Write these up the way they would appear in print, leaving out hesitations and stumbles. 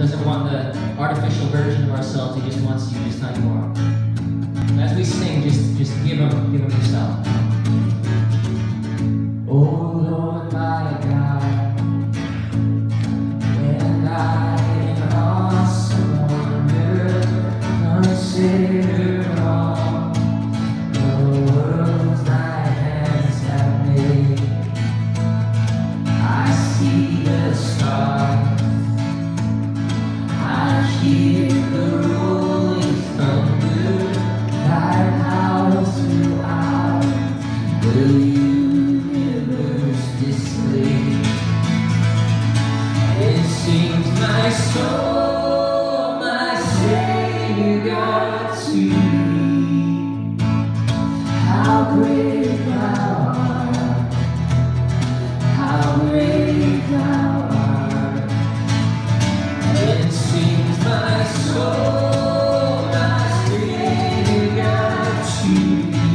doesn't want the artificial version of ourselves. He just wants you just how you are. As we sing, just give him yourself. Oh Lord, my God, and I in awesome wonder consider all the worlds thy hands have made. I see the stars, I hear the rolling thunder, thy power throughout the universe displayed. It seems my soul, my Savior God, to me. How great thou art, how great thou art. It seems my soul, my Savior God, to me.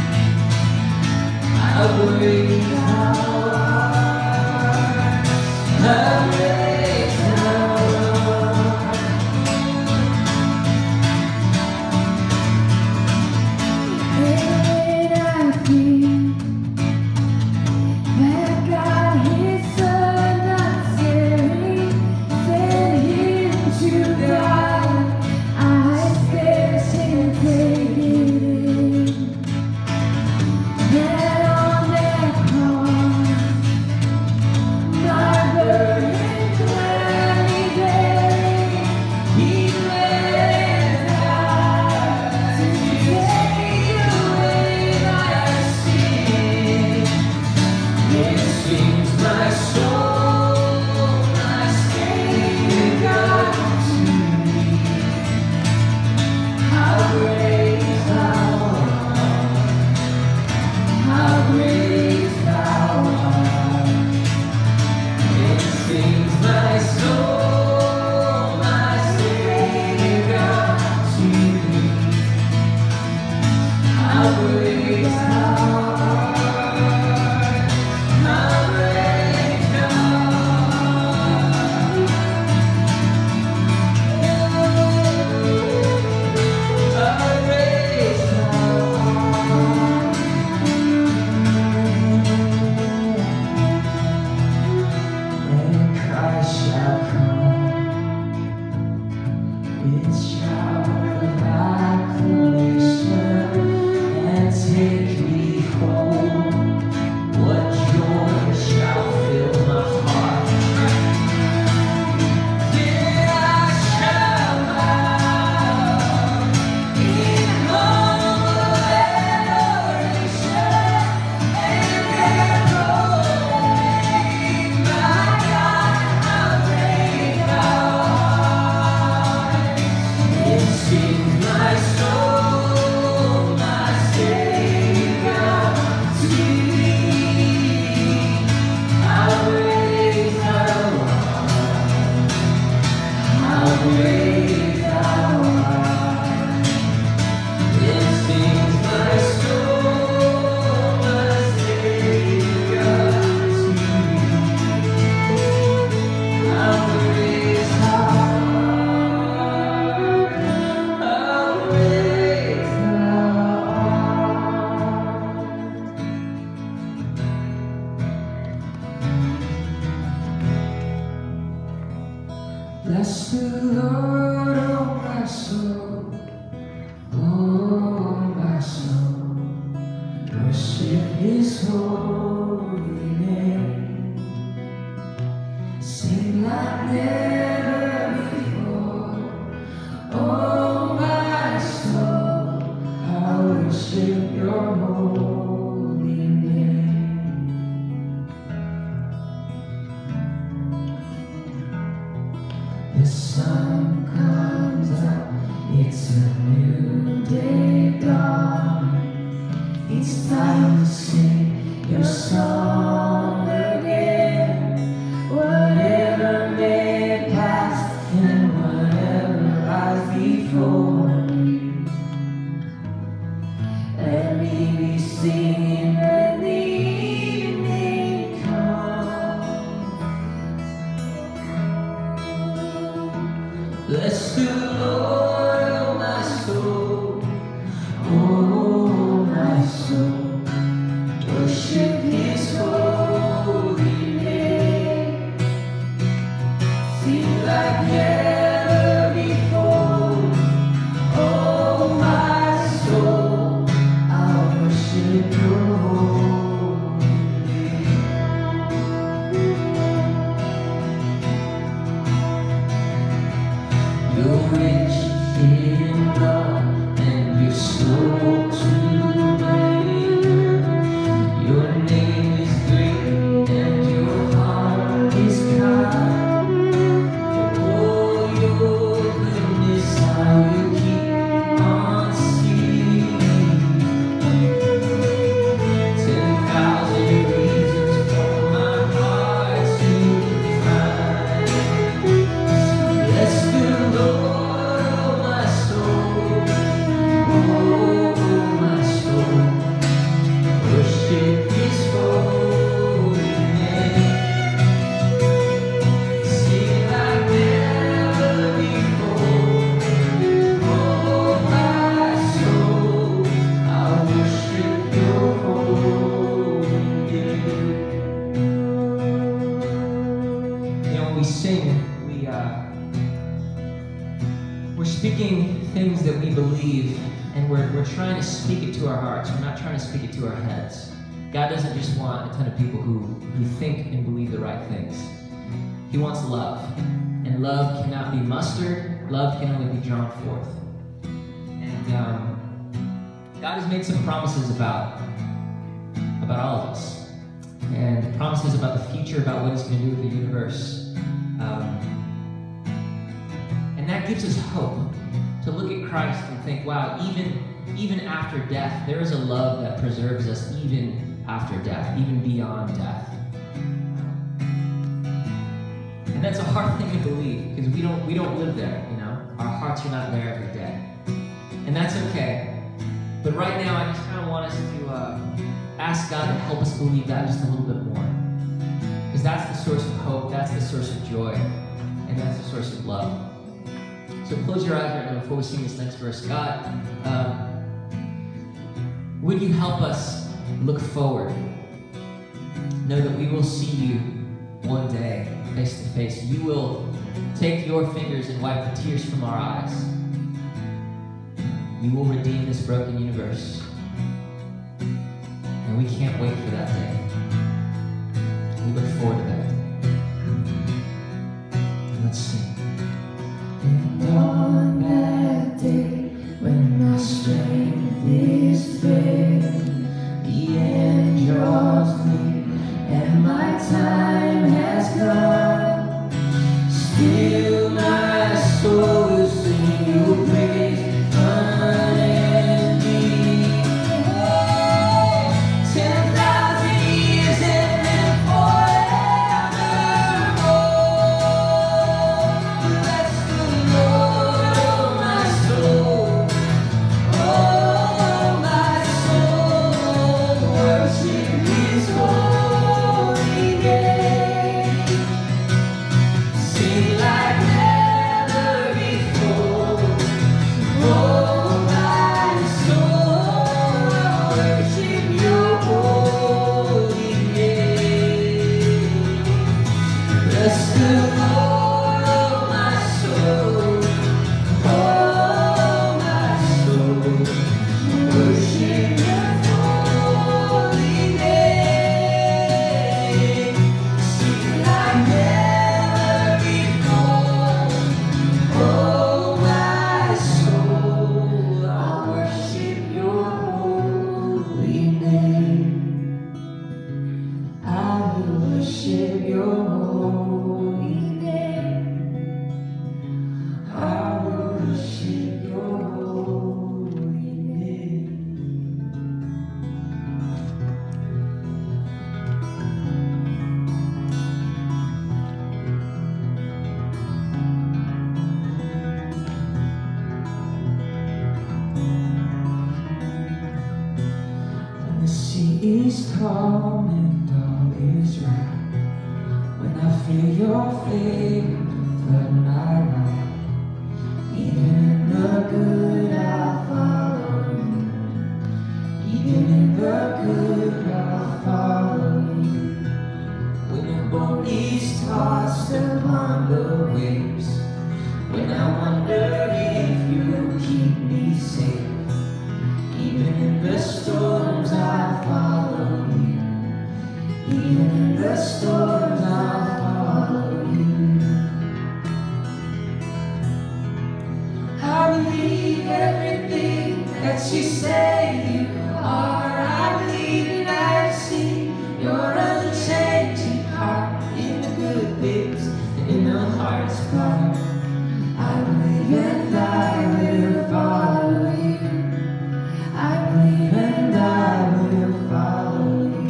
How great thou art, how great thou art. And I think that God His Son not sparing, sent Him to die. I scarce can take it in, that on that cross my burden gladly bearing, He bled out to take away my sin. It seems my soul, my Savior God, to me. How great thou art, how great thou art. It seems my soul, my Savior God, to me. How great thou art, how great thou art. How great thou art. When Christ shall come, it shall provide permission and take me home. What joy shall fill my heart? Then I shall bow in humble adoration and proclaim, my God, how great thou art. It seems my soul, my Savior, to thee. How great thou art, how great thou art. It seems my soul, my Savior, to thee. How great thou art, how great thou art. Bless the Lord, oh my soul, oh my soul. Worship His holy name. Sing like never before, oh my soul. I worship Your holy name. The sun comes up, it's a new day dawn. It's time to sing Your song again. Whatever may pass and whatever lies before me, let me be singing when the evening comes. Bless the Lord, oh my soul, oh my soul, worship His holy name. Sing like never before, oh my soul, I'll worship Your holy name. You're rich in love and You're slow to anger. Your name is great and Your heart is kind. Oh, Your goodness, I will keep on singing. 10,000 reasons for my heart to find. Bless the Lord, oh my soul, worship His holy name. Sing like never before, oh my soul, I'll worship Your holy name. You know, when we sing, we're speaking things that we believe, and we're trying to speak it to our hearts. We're not trying to speak it to our heads. God doesn't just want a ton of people who think and believe the right things. He wants love. And love cannot be mustered. Love can only be drawn forth. And God has made some promises about all of us. And promises about the future, about what He's going to do with the universe. And that gives us hope to look at Christ and think, wow, even after death, there is a love that preserves us even after death, even beyond death. And that's a hard thing to believe because we don't live there, you know. Our hearts are not there every day. And that's okay. But right now, I just kind of want us to ask God to help us believe that just a little bit more. Because that's the source of hope, that's the source of joy, and that's the source of love. So close your eyes right now before we sing this next verse. God, would You help us look forward? Know that we will see You one day, face to face. You will take Your fingers and wipe the tears from our eyes. You will redeem this broken universe. And we can't wait for that day. We look forward to that day. Let's sing. And on that day, when my strength is failing, the end draws near, and my time has come, still my soul will sing Your praise unending. 10,000 years and then forevermore. Bless the Lord, oh my soul, oh my soul, worship His holy name. Sing like never before, oh my soul, worship Your holy name. Bless the Lord, oh my soul, oh my soul, worship Your holy name. Sing like never before, oh my soul, I'll worship Your holy name. I will worship Your holy name. I will worship Your holy name. When the sea is calm and all is right, when I feel Your favor flood my life, when I wonder if you'll keep me safe. Even in the storms I'll follow you. Even in the storms I'll follow you. I believe everything that you say you are. I believe and I see your unchanging heart in the good things and in the hardest part. I believe and I will follow you. I believe and I will follow you.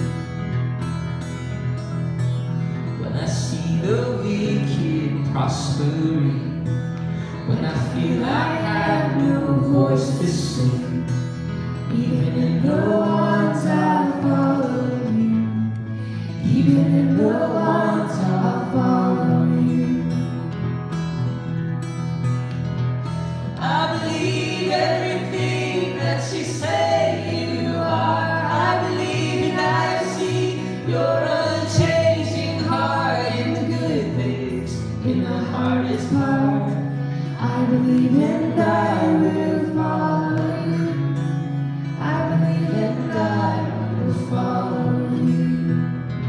When I see the wicked prospering, when I feel I have no voice to sing, even in the ones I follow you. Even in the ones I follow you. I believe everything that you say you are. I believe and I see your unchanging heart in the good things, in the hardest part. I believe and I will follow you. I believe and I will follow you.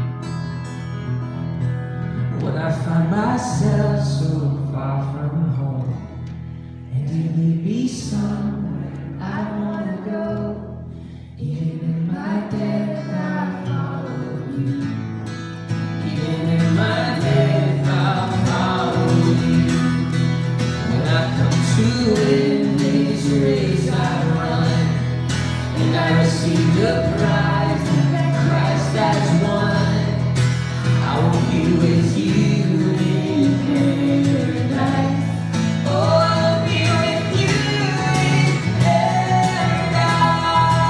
When I find myself so far from home, and you lead me somewhere I wanna go, even in my death I'll follow you. Even in my death I'll follow you. When I come to win this race I run, and I receive the prize that Christ has won, I will be with you in paradise. Oh, I will be with you in paradise.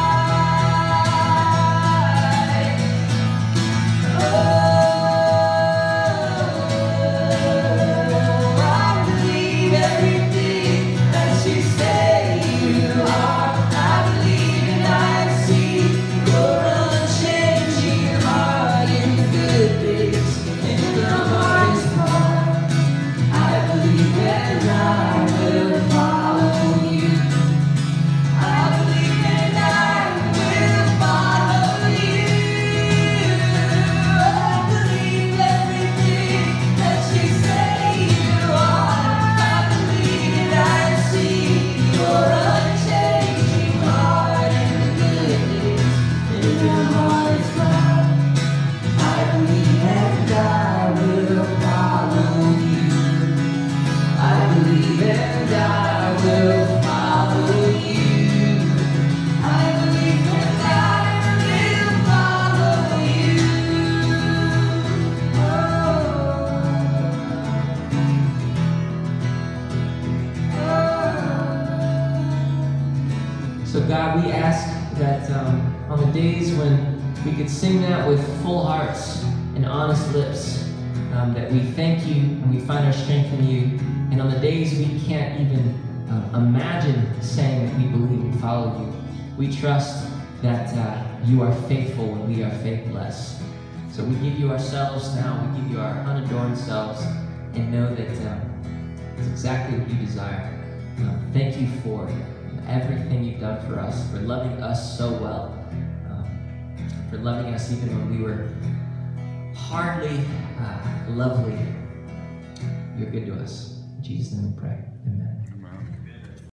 Oh, I believe everything that you say you are. I believe and I see your unchanging heart in the good things and in the hardest part. I believe and I will follow you. I believe and I will follow you. I believe everything that you say you are. I believe and I see your unchanging heart in the good things and in the hardest part. I believe and I will follow you. I believe and I will follow you. I believe and I will follow you. So God, we ask that on the days when we could sing that with full hearts and honest lips, that we thank you and we find our strength in you. And on the days we can't even imagine saying that we believe and follow you, we trust that you are faithful when we are faithless. So we give you ourselves now, we give you our unadorned selves, and know that it's exactly what you desire. Thank you for everything you've done for us, for loving us so well, for loving us even when we were hardly lovely. You're good to us. In Jesus' name we pray. Amen.